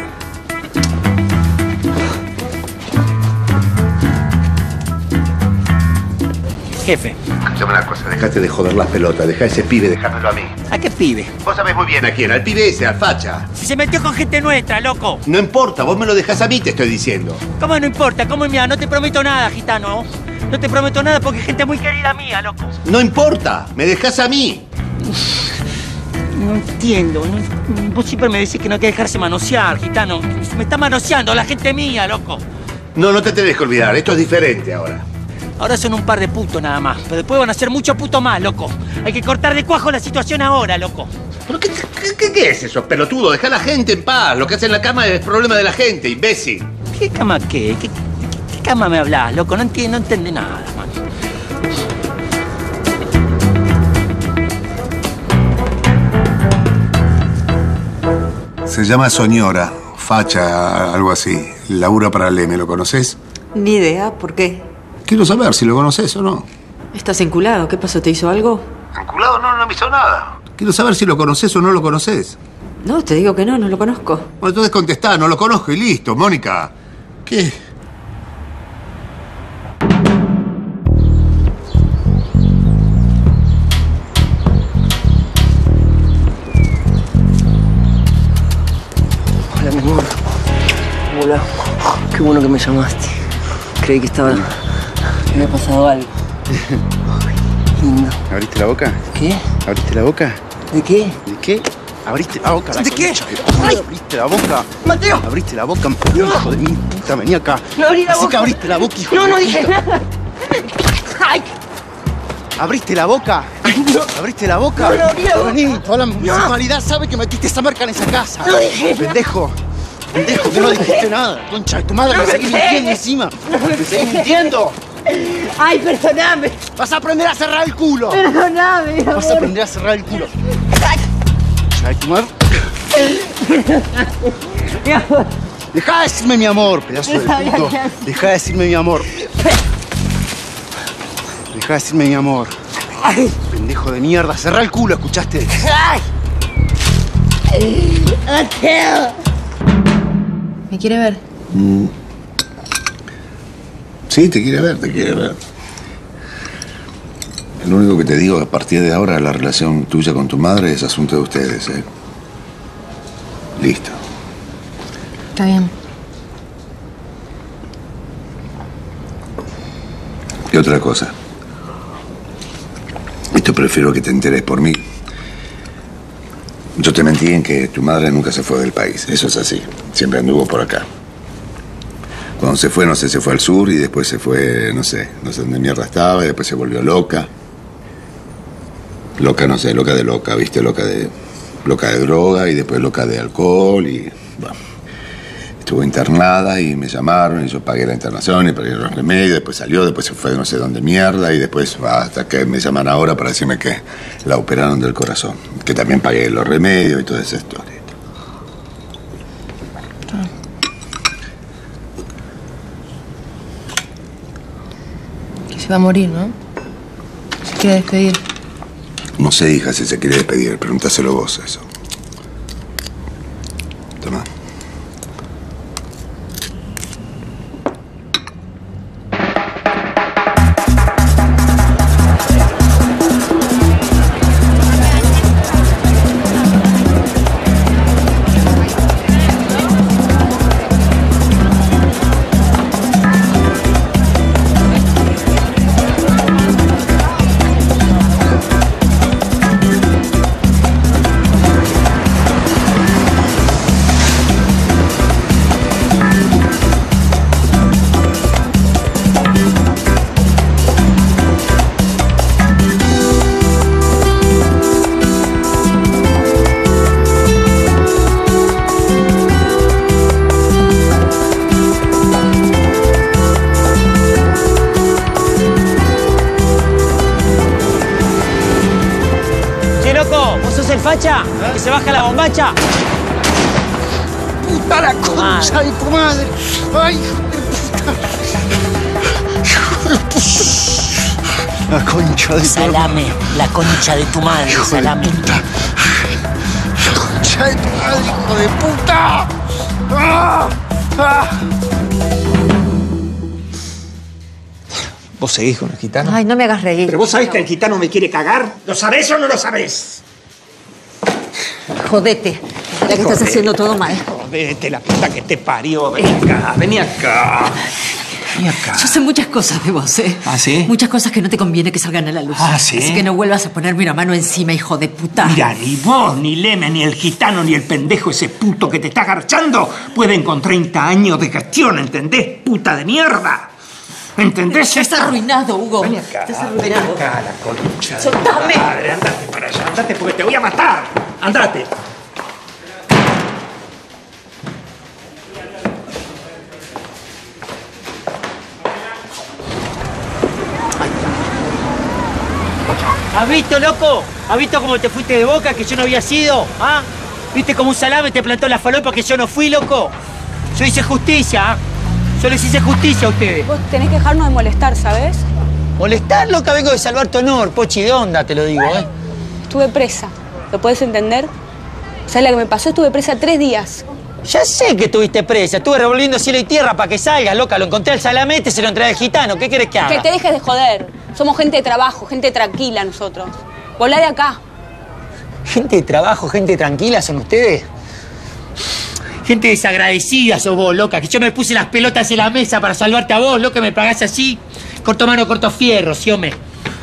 Jefe, Escuchame una cosa, dejate de joder las pelotas, deja a ese pibe, déjamelo a mí. ¿A qué pibe? Vos sabés muy bien a quién, al pibe ese, al facha. Si se metió con gente nuestra, loco. No importa, vos me lo dejás a mí, te estoy diciendo. ¿Cómo no importa? ¿Cómo mía? No te prometo nada, gitano. No te prometo nada porque es gente muy querida mía, loco. No importa, me dejás a mí. No entiendo. No, vos siempre me decís que no hay que dejarse manosear, gitano. Se me está manoseando la gente mía, loco. No, no te tenés que olvidar, esto es diferente ahora. Ahora son un par de putos nada más, pero después van a ser muchos putos más, loco. Hay que cortar de cuajo la situación ahora, loco. ¿Pero qué, qué, qué, qué es eso, pelotudo? Deja a la gente en paz. Lo que hace en la cama es problema de la gente, imbécil. ¿Qué cama qué? ¿Qué, qué, qué cama me hablas, loco? No entiendo, no entiende nada, man. Se llama Soñora, facha, algo así. Labura para Leme, ¿lo conoces? Ni idea, ¿por qué? Quiero saber si lo conoces o no. ¿Estás enculado? ¿Qué pasó? ¿Te hizo algo? ¿Enculado? No, no me hizo nada. Quiero saber si lo conoces o no lo conoces. No, te digo que no, no lo conozco. Bueno, entonces contestá, no lo conozco y listo, Mónica. ¿Qué? Hola, mi amor. Hola. Qué bueno que me llamaste. Creí que estaba... que había pasado algo. Lindo. ¿Abriste la boca? ¿Qué? ¿Abriste la boca? ¿De qué? ¿De qué? Abriste la boca. La ¿De qué? ¡Ay! Abriste la boca. ¡Mateo! Abriste la boca, hijo de mi puta, vení acá. No abrí la Así boca. que abriste la boca, hijo No, de no puta. dije nada. ¡Ay! ¿Abriste la boca? No. ¿Abriste la boca? No, no abrí la boca. Vení, toda la municipalidad sabe que metiste esa marca en esa casa. No dije nada. Pendejo. Pendejo, que no dijiste nada. Concha de tu madre, No me me seguís sé. mintiendo encima. Me seguís mintiendo. Ay, perdóname. Vas a aprender a cerrar el culo. Perdóname, Vas a amor. aprender a cerrar el culo. Concha de tu madre. Mi amor. Deja de decirme mi amor, pedazo de No sabía puto. qué hacer. Deja de decirme mi amor. Deja de decirme mi amor. Pendejo de mierda, cerrá el culo, ¿escuchaste? Mateo. ¿Me quiere ver? Mm. Sí, te quiere ver, te quiere ver. Lo único que te digo, a partir de ahora, la relación tuya con tu madre es asunto de ustedes, ¿eh? Listo. Está bien. Y otra cosa. Esto prefiero que te enteres por mí. Yo te mentí en que tu madre nunca se fue del país. Eso es así. Siempre anduvo por acá. Cuando se fue, no sé, se fue al sur y después se fue, no sé, no sé dónde mierda estaba y después se volvió loca. Loca, no sé, loca de loca, ¿viste? Loca de, loca de droga y después loca de alcohol y, bueno, estuvo internada y me llamaron y yo pagué la internación y pagué los remedios, después salió, después se fue no sé dónde mierda y después hasta que me llaman ahora para decirme que la operaron del corazón, que también pagué los remedios y toda esa historia. Que se va a morir, ¿no? Se quiere despedir. No sé, hija, si se quiere despedir, pregúntaselo vos eso. Toma. facha? ¿Que se baja la bombacha? ¡Puta la concha de tu madre! ¡Ay, hijo de puta! La concha de tu Salame, la concha de tu madre, salame. La concha de tu madre, hijo de puta. ¡Ah! ¡Ah! ¿Vos seguís con el gitano? Ay, no me hagas reír. ¿Pero vos sabés que el gitano me quiere cagar? ¿Lo sabés o no lo sabés? Jodete. La que estás haciendo todo mal. Jodete, la puta que te parió. Vení acá, vení acá. Vení acá. Yo sé muchas cosas de vos, ¿eh? ¿Ah, sí? Muchas cosas que no te conviene que salgan a la luz. ¿Ah, sí? Así que no vuelvas a ponerme una mano encima, hijo de puta. Mira, ni vos, ni Leme, ni el gitano, ni el pendejo ese puto que te está garchando pueden con treinta años de gestión, ¿entendés? Puta de mierda. ¿Entendés? Ya estás arruinado, Hugo. Ven acá, Estás ven arruinado. acá, la concha. ¡Soltame! Madre, andate para allá, andate porque te voy a matar. Andate. ¿Has visto, loco? ¿Has visto cómo te fuiste de Boca que yo no había sido? ¿Ah? ¿Viste cómo un salame te plantó la falopa que yo no fui, loco? Yo hice justicia, ¿ah? Yo les hice justicia a ustedes. Vos tenés que dejarnos de molestar, ¿sabes? ¿Molestar, loca? Vengo de salvar tu honor, pochi de onda, te lo digo, ¿eh? Estuve presa. ¿Lo podés entender? ¿Sabes lo que me pasó? Estuve presa tres días. Ya sé que estuviste presa. Estuve revolviendo cielo y tierra para que salgas, loca. Lo encontré al salamete, se lo entregué al gitano. ¿Qué querés que haga? Que te dejes de joder. Somos gente de trabajo, gente tranquila nosotros. Volá de acá. Gente de trabajo, gente tranquila son ustedes. Gente desagradecida sos vos, loca. Que yo me puse las pelotas en la mesa para salvarte a vos, loca. Me pagás así. Corto mano, corto fierro, ¿sí, hombre?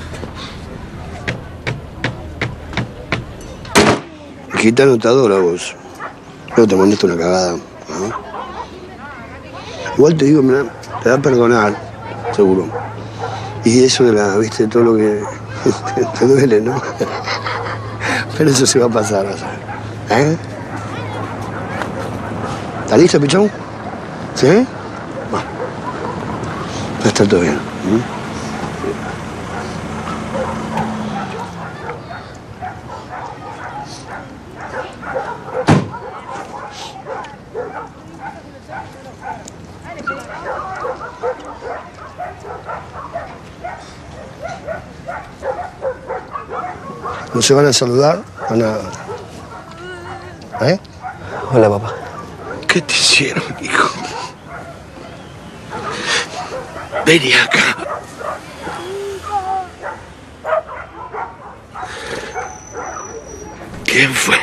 El gitano te adora vos. Luego te mandaste una cagada. ¿No? Igual te digo, mirá, te va a perdonar, seguro. Y eso de la, viste, todo lo que te duele, ¿no? Pero eso se va a pasar, vas a ver. ¿Eh? ¿Está listo, pichón? ¿Sí? Bueno. Va a estar todo bien. ¿Mm? No se van a saludar, van a... ¿Eh? Hola, papá. ¿Qué te hicieron, hijo? Vení acá. ¿Quién fue?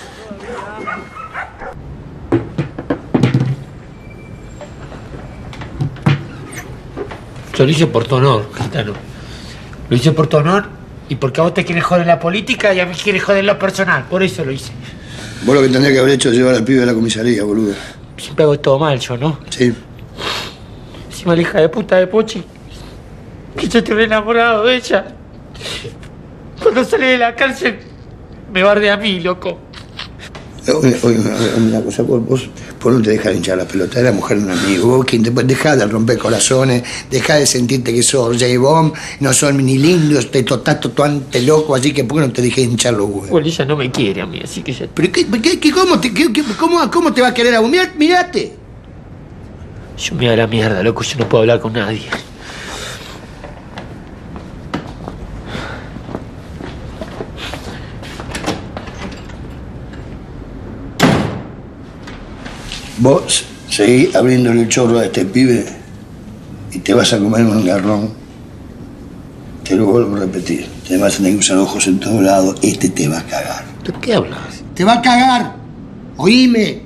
Yo lo hice por tu honor, gitano. Lo hice por tu honor y porque a vos te quieres joder la política y a mí quieres joder lo personal. Por eso lo hice. Vos lo que tendrías que haber hecho es llevar al pibe a la comisaría, boludo. Siempre hago todo mal yo, ¿no? Sí. Encima la hija de puta de Pochi. Que yo estoy enamorado de ella. Cuando sale de la cárcel, me bardea a mí, loco. Oye, oye, una cosa, vos, vos, vos no te dejas de hinchar la pelota, es la mujer de un amigo. Vos quien te dejá de romper corazones, dejá de sentirte que sos J-Bomb, no son ni lindos, te estás totalmente loco, así que ¿por qué no te dejé de hinchar los huevos? Bueno, ella no me quiere a mí, así que ya... ¿Pero qué, qué, qué, cómo, te, qué, qué, cómo, cómo te va a querer a vos? Mirá, mirate. Yo me voy a la mierda, loco, yo no puedo hablar con nadie. Vos seguís abriéndole el chorro a este pibe y te vas a comer un garrón. Te lo vuelvo a repetir. Te vas a tener que usar ojos en todos lados. Este te va a cagar. ¿De qué hablas? ¡Te va a cagar! ¡Oíme!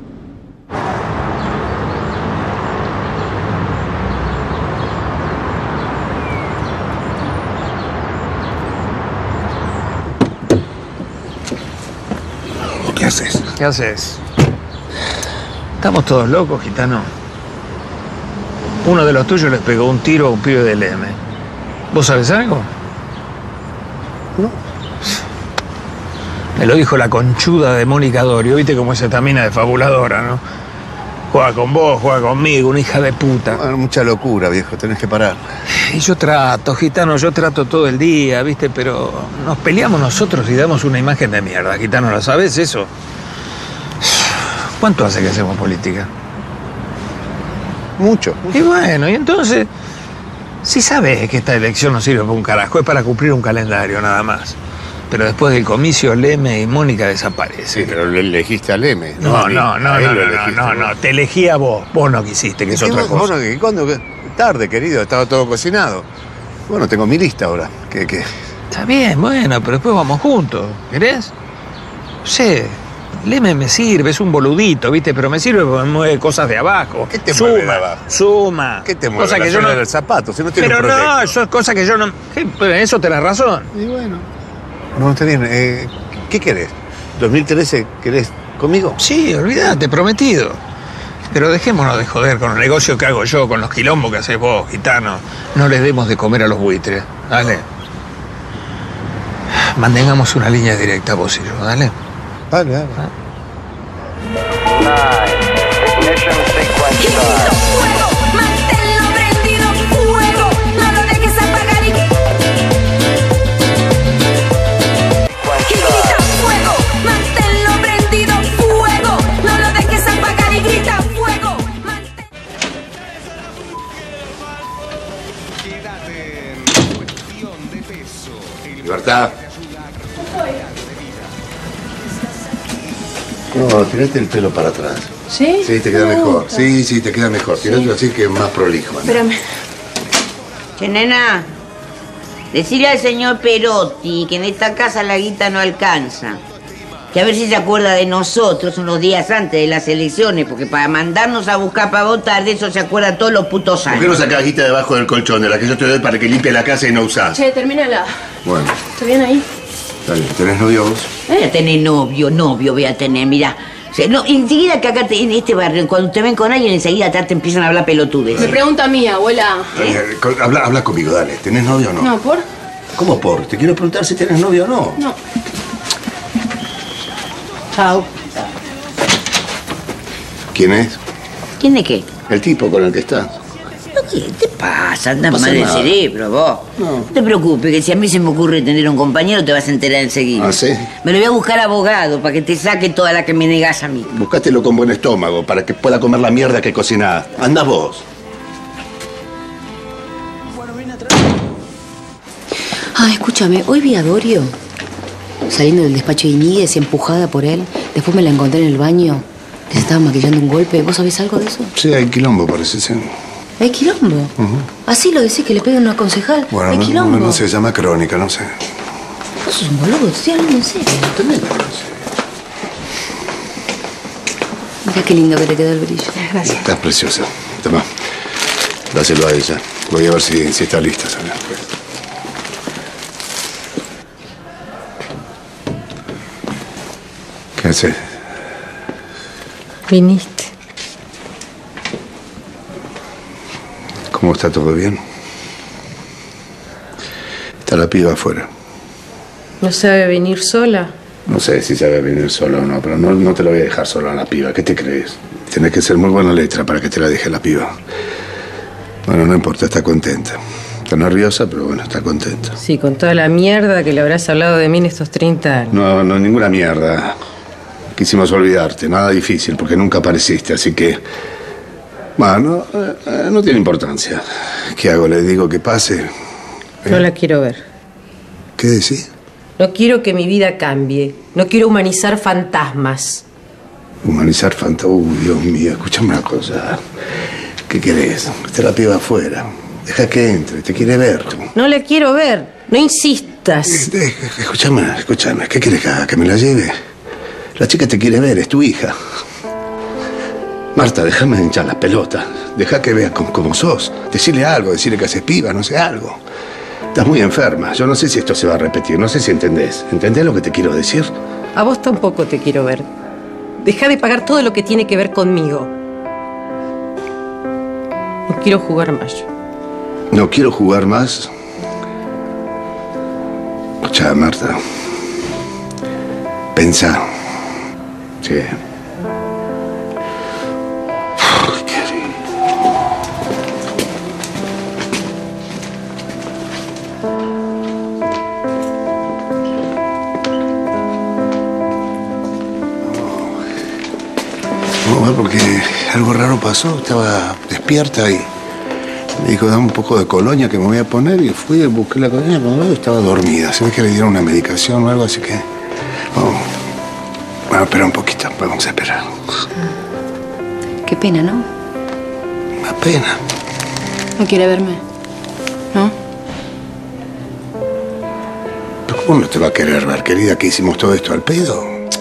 ¿Qué haces? ¿Qué haces? Estamos todos locos, gitano. Uno de los tuyos les pegó un tiro a un pibe del M. ¿Vos sabés algo? No. Me lo dijo la conchuda de Mónica Dorio. ¿Viste cómo es esta mina de fabuladora, no? Juega con vos, juega conmigo, una hija de puta. Bueno, mucha locura, viejo, tenés que parar. Y yo trato, gitano, yo trato todo el día, ¿viste? Pero nos peleamos nosotros y damos una imagen de mierda, gitano, ¿lo sabés eso? ¿Cuánto hace que hacemos política? Mucho. Y bueno, y entonces, si sabés que esta elección no sirve para un carajo, es para cumplir un calendario nada más. Pero después del comicio, Leme y Mónica desaparecen. Sí, pero le elegiste a Leme. No, no, no, no, no, no, no, te elegí a vos. Vos no quisiste, que es otra cosa. ¿Cuándo? Tarde, querido, estaba todo cocinado. Bueno, tengo mi lista ahora. ¿Qué, qué? Está bien, bueno, pero después vamos juntos. ¿Querés? No sé. Leme me sirve, es un boludito, ¿viste? Pero me sirve porque me mueve cosas de abajo. ¿Qué te suma, mueve de abajo? Suma. ¿Qué te mueve? Cosa La que yo suela no... del zapato, si no tiene Pero un proyecto. no, eso es cosa que yo no... ¿Qué? Pero en eso tenés razón. Y bueno. No, está bien. Eh, ¿Qué querés? ¿dos mil trece querés conmigo? Sí, olvídate, prometido. Pero dejémonos de joder con el negocio que hago yo, con los quilombos que haces vos, gitano. No les demos de comer a los buitres, ¿dale? Mantengamos una línea directa vos y yo, ¿dale? Dale, dale. ¿Ah? Manténlo prendido, fuego, no lo dejes apagar y grita fuego, manténlo prendido, fuego, no lo dejes apagar y grita fuego. Libertad. No, tirate el pelo para atrás. ¿Sí? Sí, te queda Me mejor. gusta. Sí, sí, te queda mejor. Tirátelo así que es más prolijo. ¿no? Espérame. Che, nena, decirle al señor Perotti que en esta casa la guita no alcanza. Que a ver si se acuerda de nosotros unos días antes de las elecciones, porque para mandarnos a buscar para votar, de eso se acuerdan todos los putos ¿Por años. qué no sacás guita debajo del colchón de la que yo te doy para que limpie la casa y no usás? Che, termínala. Bueno, ¿Está bien ahí? está bien. ¿Tenés novio vos? Voy a tener novio, novio voy a tener, mirá. O sea, no, enseguida que acá te- en este barrio, cuando te ven con alguien, enseguida te, te empiezan a hablar pelotudes. Me pregunta a mí, abuela. Eh, con- habla, habla conmigo, dale. ¿Tenés novio o no? No, ¿por? ¿Cómo por? Te quiero preguntar si tenés novio o no. No. Chao. ¿Quién es? ¿Quién de qué? El tipo con el que estás. ¿Qué te pasa? Anda No pasa mal el nada. cerebro, vos. No. te preocupes, que si a mí se me ocurre tener un compañero, te vas a enterar enseguida. ¿Ah, sí? Me lo voy a buscar abogado para que te saque toda la que me negás a mí. Buscátelo con buen estómago para que pueda comer la mierda que cocinás. Anda vos. Ah, escúchame, hoy vi a Dorio saliendo del despacho de Iñiguez y empujada por él. Después me la encontré en el baño, que se estaba maquillando un golpe. ¿Vos sabés algo de eso? Sí, hay quilombo, parece ser. ¿Hay quilombo? Ujú. Así lo decís, que le peguen a una concejal. Bueno, ¿Hay no, quilombo? no, no sé, se llama crónica, no sé. Vos sos un boludo, estoy hablando en serio. Mira qué lindo que te quedó el brillo. Gracias. Estás preciosa. Toma. Dáselo a ella. Voy a ver si, si está lista, ¿sabes? ¿Qué haces? Viniste. ¿Cómo está todo bien? Está la piba afuera. ¿No sabe venir sola? No sé si sabe venir sola o no, pero no, no te lo voy a dejar sola a la piba. ¿Qué te crees? Tienes que ser muy buena letra para que te la deje la piba. Bueno, no importa, está contenta. Está nerviosa, pero bueno, está contenta. Sí, con toda la mierda que le habrás hablado de mí en estos treinta años. No, no, ninguna mierda. Quisimos olvidarte, nada difícil, porque nunca apareciste, así que... Bueno, eh, eh, no tiene importancia. ¿Qué hago? ¿Le digo que pase? No la quiero ver. ¿Qué decís? No quiero que mi vida cambie. No quiero humanizar fantasmas. Humanizar fantasmas. Uy, Dios mío, escúchame una cosa. ¿Qué querés? Está la piba afuera. Deja que entre, te quiere ver. No la quiero ver. No insistas. Eh, eh, escúchame, escúchame. ¿Qué quieres que haga? ¿Que me la lleve? La chica te quiere ver, es tu hija. Marta, déjame hinchar las pelotas. Deja que vea cómo, cómo sos. Decirle algo, decirle que haces piba, no sé, algo. Estás muy enferma. Yo no sé si esto se va a repetir. No sé si entendés. ¿Entendés lo que te quiero decir? A vos tampoco te quiero ver. Deja de pagar todo lo que tiene que ver conmigo. No quiero jugar más. No quiero jugar más. Escuchá, Marta. Pensá. Sí. Ay, qué No, porque algo raro pasó. Estaba despierta y me dijo, dame un poco de colonia que me voy a poner. Y fui, busqué la colonia, pero no, estaba dormida. Se ve que le dieron una medicación o algo, así que... Vamos, vamos a esperar un poquito, vamos a esperar. Qué pena, ¿no? Una pena. ¿No quiere verme? ¿No? Uno no te va a querer ver, querida, que hicimos todo esto al pedo.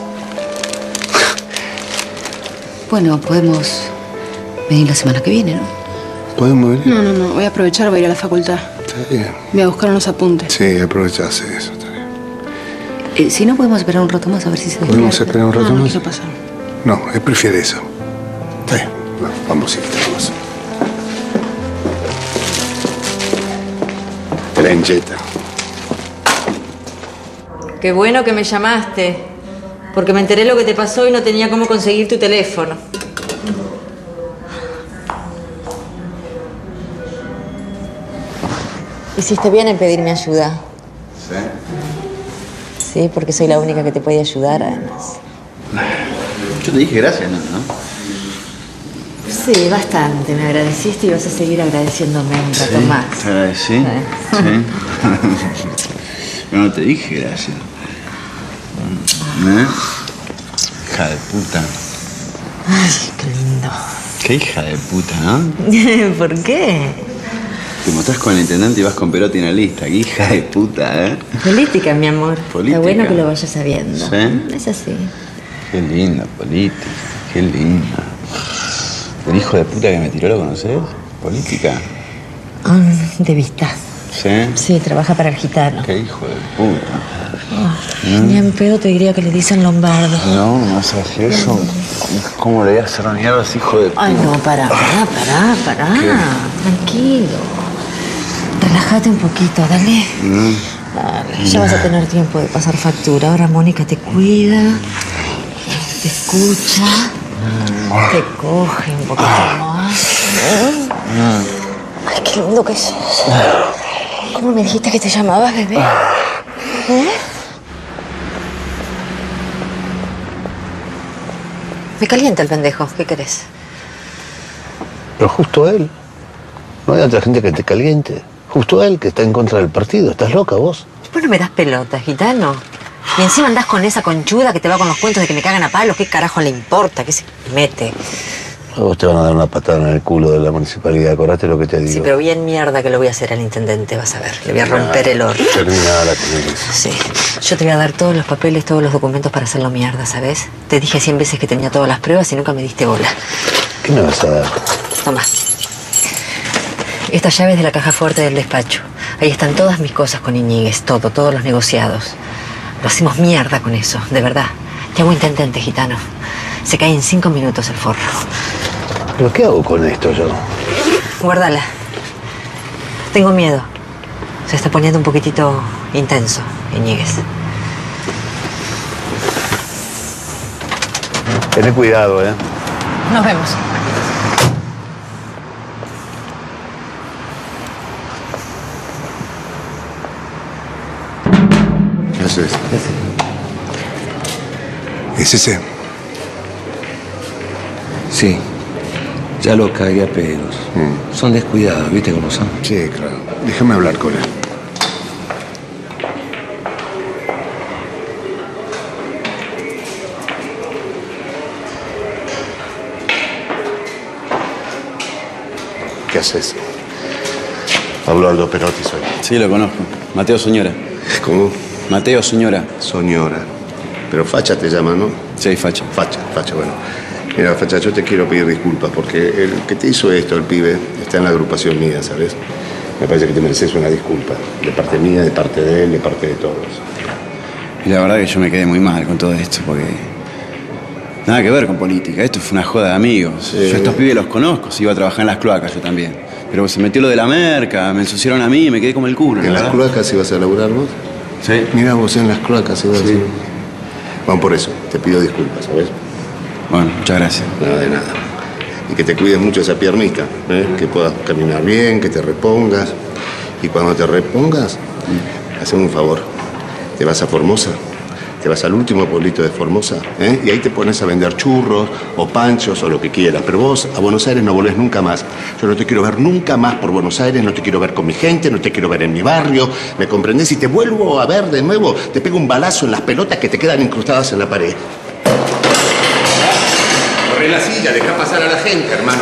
Bueno, podemos venir la semana que viene, ¿no? ¿Podemos venir? No, no, no. Voy a aprovechar, voy a ir a la facultad. Está bien. Voy a buscar unos apuntes. Sí, aprovechase eso. Está bien. Eh, si no, podemos esperar un rato más a ver si se despierta. ¿Podemos esperar un rato no, no más? quiero pasar. No, él prefiere eso. Está bien. No, vamos, hijita, vamos. Trencheta. Qué bueno que me llamaste, porque me enteré lo que te pasó y no tenía cómo conseguir tu teléfono. Hiciste bien en pedirme ayuda. ¿Sí? Sí, porque soy la única que te puede ayudar, además. Yo te dije gracias, ¿no? ¿no? Sí, bastante. Me agradeciste y vas a seguir agradeciéndome un rato Sí, más. ¿te agradecí? Sí. Sí. Yo no te dije gracias. ¿Eh? Hija de puta. Ay, qué lindo. Qué hija de puta, ¿no? ¿Por qué? Te mostrás con el intendente y vas con Perotti en la lista. Qué hija de puta, ¿eh? Política, mi amor. Política. Está bueno que lo vayas sabiendo. ¿Sí? Es así. Qué linda política. Qué linda. ¿El hijo de puta que me tiró lo conoces? ¿Política? Ah, de vista. ¿Sí? Sí, trabaja para el gitano. Qué hijo de puta. Oh, ¿Mm? Ni en pedo te diría que le dicen Lombardo. No, no vas a decir eso. ¿Cómo le voy a hacer mierda a ese hijo de puta? Ay, no, pará, pará, pará, pará. ¿Qué? Tranquilo. Relájate un poquito, dale. Mm. Dale, ya vas a tener tiempo de pasar factura. Ahora Mónica te cuida, te escucha, te coge un poquito más. Ay, qué lindo que sos. ¿Cómo me dijiste que te llamabas, bebé? ¿Eh? Me calienta el pendejo. ¿Qué querés? Pero justo él. No hay otra gente que te caliente. Justo él, que está en contra del partido. ¿Estás loca vos? Vos no me das pelota, gitano. Y encima andás con esa conchuda que te va con los cuentos de que me cagan a palos. ¿Qué carajo le importa? ¿Qué se mete? A vos te van a dar una patada en el culo de la municipalidad. Acordate lo que te digo. Sí, pero bien mierda que lo voy a hacer al intendente, vas a ver. Le voy a romper el orto. Terminada con eso. Sí. Yo te voy a dar todos los papeles, todos los documentos para hacerlo mierda, ¿sabes? Te dije cien veces que tenía todas las pruebas y nunca me diste bola. ¿Qué me vas a dar? Toma. Estas llaves de la caja fuerte del despacho. Ahí están todas mis cosas con Iñiguez, todo, todos los negociados. Lo hacemos mierda con eso, de verdad. Te hago intendente, gitano. Se cae en cinco minutos el forro. ¿Pero qué hago con esto yo? Guárdala. Tengo miedo. Se está poniendo un poquitito intenso, Iñiguez. Tené cuidado, ¿eh? Nos vemos. ¿Qué haces? ¿Es ese? Sí. Ya lo cagué a pedos. Mm. Son descuidados, ¿viste cómo son? Sí, claro. Déjame hablar con él. ¿Qué haces? Hablo Aldo Perotti, soy. Sí, lo conozco. Mateo Soñora. ¿Cómo? Mateo Soñora. Soñora. Pero Facha te llama, ¿no? Sí, Facha. Facha, Facha, bueno. Mira, Facha, yo te quiero pedir disculpas porque el que te hizo esto, el pibe, está en la agrupación mía, ¿sabes? Me parece que te mereces una disculpa. De parte mía, de parte de él, de parte de todos. Y la verdad que yo me quedé muy mal con todo esto porque... Nada que ver con política. Esto fue una joda de amigos. Sí. Yo a estos pibes los conozco. Si iba a trabajar en las cloacas, yo también. Pero se metió lo de la merca, me ensuciaron a mí y me quedé como el culo. ¿En ¿no? las cloacas ibas a laburar vos? Sí. Mira, vos en las cloacas ibas Sí. a... Bueno, por eso, te pido disculpas, ¿sabes? Bueno, muchas gracias. Nada de nada. Y que te cuides mucho esa piernita, ¿eh? Que puedas caminar bien, que te repongas. Y cuando te repongas, hazme un favor. Te vas a Formosa, te vas al último pueblito de Formosa, ¿eh? Y ahí te pones a vender churros o panchos o lo que quieras. Pero vos a Buenos Aires no volvés nunca más. Yo no te quiero ver nunca más por Buenos Aires, no te quiero ver con mi gente, no te quiero ver en mi barrio. ¿Me comprendés? Si te vuelvo a ver de nuevo, te pego un balazo en las pelotas que te quedan incrustadas en la pared. Corre la silla, deja pasar a la gente, hermano.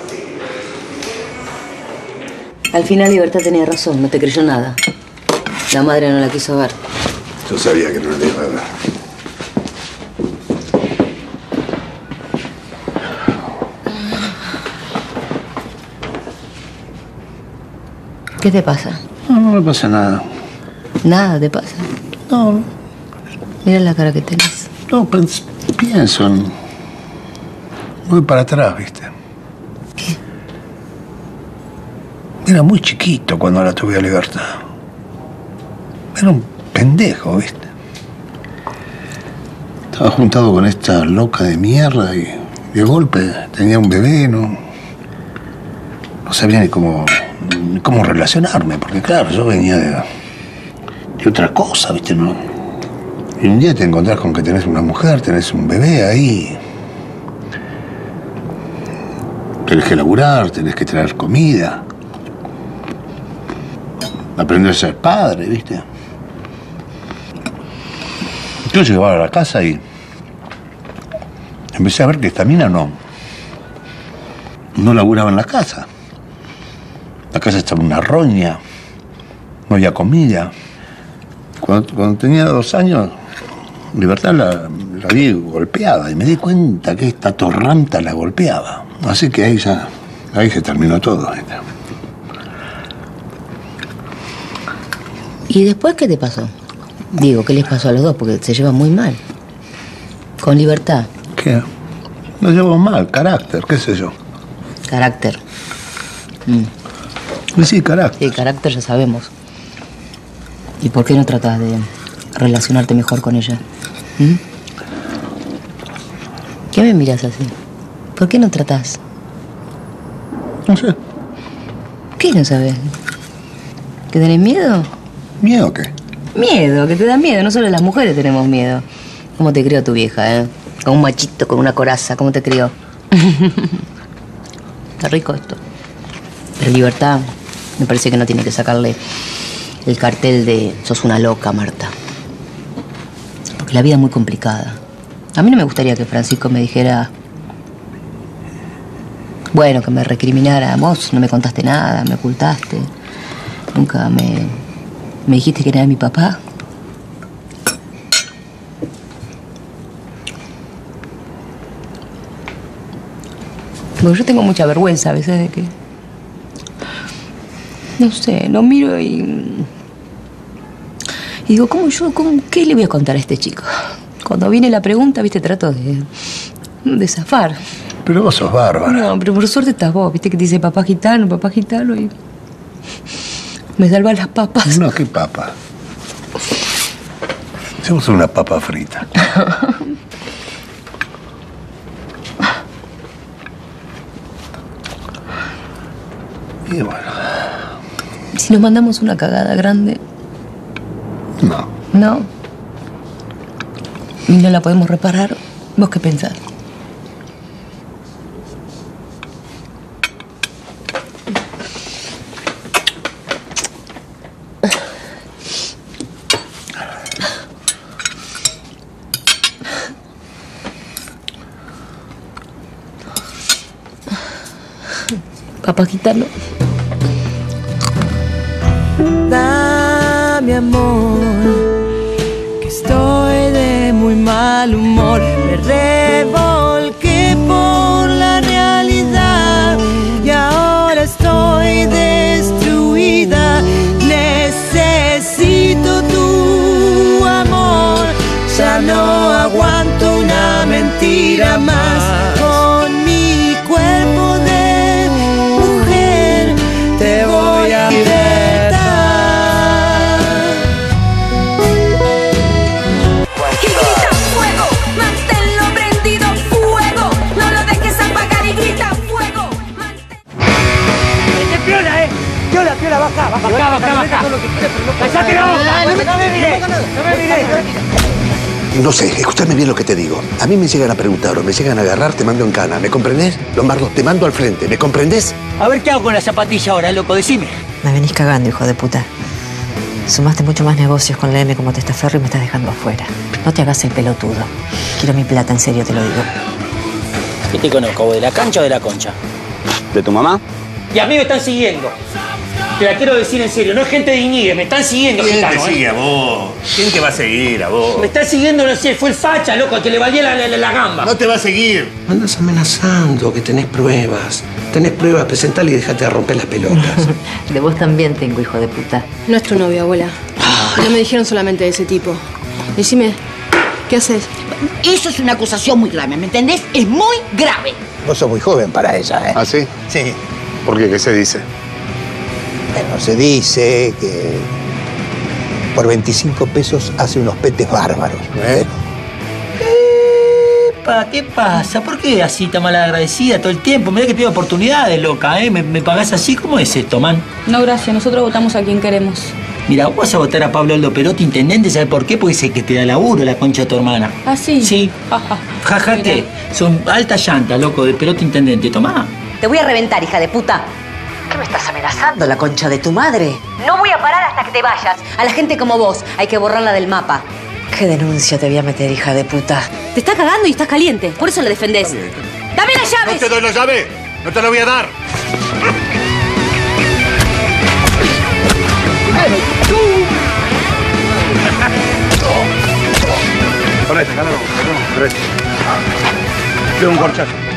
Al final Libertad tenía razón, no te creyó nada. La madre no la quiso ver. Yo sabía que no la iba a ver. ¿Qué te pasa? No, no me pasa nada. Nada te pasa. No. Mira la cara que tenés. No, pens- pienso en... Voy para atrás, ¿viste? ¿Qué? Era muy chiquito cuando la tuve a Libertad. Era un pendejo, ¿viste? Estaba juntado con esta loca de mierda y de golpe tenía un bebé, no... No sabía ni cómo... ni cómo relacionarme, porque claro, yo venía de... de otra cosa, ¿viste? ¿No? Y un día te encontrás con que tenés una mujer, tenés un bebé ahí... Tenés que laburar, tenés que traer comida. Aprender a ser padre, ¿viste? Yo llegaba a la casa y empecé a ver que esta mina no, no laburaba en la casa. La casa estaba una roña, no había comida. Cuando, cuando tenía dos años, Libertad la, la vi golpeada y me di cuenta que esta torranta la golpeaba. Así que ahí ya, ahí se terminó todo, ¿viste? ¿Y después qué te pasó? Digo, ¿qué les pasó a los dos? Porque se llevan muy mal. Con Libertad. ¿Qué? Nos llevamos mal, carácter, qué sé yo. Carácter. Mm. Sí, carácter. Sí, carácter ya sabemos. ¿Y por qué no tratas de relacionarte mejor con ella? ¿Mm? ¿Qué me miras así? ¿Por qué no tratás? No sé. ¿Qué no sabes? ¿Que tenés miedo? ¿Miedo qué? Miedo, que te da miedo. No solo las mujeres tenemos miedo. ¿Cómo te crió tu vieja, eh? Con un machito, con una coraza. ¿Cómo te crió? Está rico esto. Pero Libertad, me parece que no tiene que sacarle el cartel de sos una loca, Marta. Porque la vida es muy complicada. A mí no me gustaría que Francisco me dijera... Bueno, que me recriminara. Vos no me contaste nada, me ocultaste. Nunca me... me dijiste que era mi papá. Bueno, yo tengo mucha vergüenza a veces de que... No sé, lo miro y... Y digo, ¿cómo yo, cómo, qué le voy a contar a este chico? Cuando viene la pregunta, viste, trato de... de zafar. Pero vos sos bárbara. No, pero por suerte estás vos, viste, que te dice papá gitano, papá gitano y... Me salvan las papas. No, ¿qué papa? Hacemos una papa frita. Y bueno. Si nos mandamos una cagada grande... No. No. ¿Y no la podemos reparar? ¿Vos qué pensás? Papá gitano. Dame amor, que estoy de muy mal humor. Me revolqué por la realidad y ahora estoy destruida. Necesito tu amor, ya no aguanto una mentira más. Con mi cuerpo de mujer te voy a libertar. Y grita fuego, manténlo prendido, fuego. No lo dejes apagar y grita fuego. ¡Este piola, eh! Piola, piola, baja, baja, baja, baja, baja. ¡Cállate la boca! ¡No me mires! ¡No me mires! No sé, escúchame bien lo que te digo. A mí me llegan a preguntar o me llegan a agarrar, te mando en cana. ¿Me comprendés? Lombardo, te mando al frente. ¿Me comprendés? A ver qué hago con la zapatilla ahora, loco, decime. Me venís cagando, hijo de puta. Sumaste mucho más negocios con la M como testaferro y me estás dejando afuera. No te hagas el pelotudo. Quiero mi plata, en serio te lo digo. ¿Qué te conozco, vos? ¿De la cancha o de la concha? ¿De tu mamá? Y a mí me están siguiendo. Te la quiero decir en serio, no es gente de Iñiguez, me están siguiendo, ¿Quién gitano, te ¿eh? sigue a vos? ¿Quién te va a seguir a vos? Me está siguiendo, no sé, fue el facha, loco, el que le valía la, la, la gamba. No te va a seguir. Andas amenazando que tenés pruebas. Tenés pruebas, presentale y déjate de romper las pelotas. De vos también tengo, hijo de puta. No es tu novio, abuela. No me dijeron solamente de ese tipo. Decime, ¿qué haces? Eso es una acusación muy grave, ¿me entendés? Es muy grave. Vos sos muy joven para ella, ¿eh? ¿Ah, sí? Sí. ¿Por qué? ¿Qué se dice? Bueno, se dice que por veinticinco pesos hace unos petes bárbaros. ¿Eh? Epa, ¿qué pasa? ¿Por qué así tan malagradecida todo el tiempo? Mirá que te doy oportunidades, loca, ¿eh? ¿Me, me pagás así? ¿Cómo es esto, man? No, gracias. Nosotros votamos a quien queremos. Mira, vos vas a votar a Pablo Aldo Perotti, intendente, ¿sabes por qué? Porque dice que te da laburo la concha de tu hermana. ¿Ah, sí? Sí. Jaja, ¿qué? Son alta llanta, loco, de Perotti intendente. Tomá. Te voy a reventar, hija de puta. ¿Qué me estás amenazando, la concha de tu madre? No voy a parar hasta que te vayas. A la gente como vos hay que borrarla del mapa. ¿Qué denuncia te voy a meter, hija de puta? Te está cagando y estás caliente. Por eso le defendés. ¡Dame las llaves! No te doy la llave. No te la voy a dar. Correcto, ganamos, ganamos, correcto. Quiero un corchazo.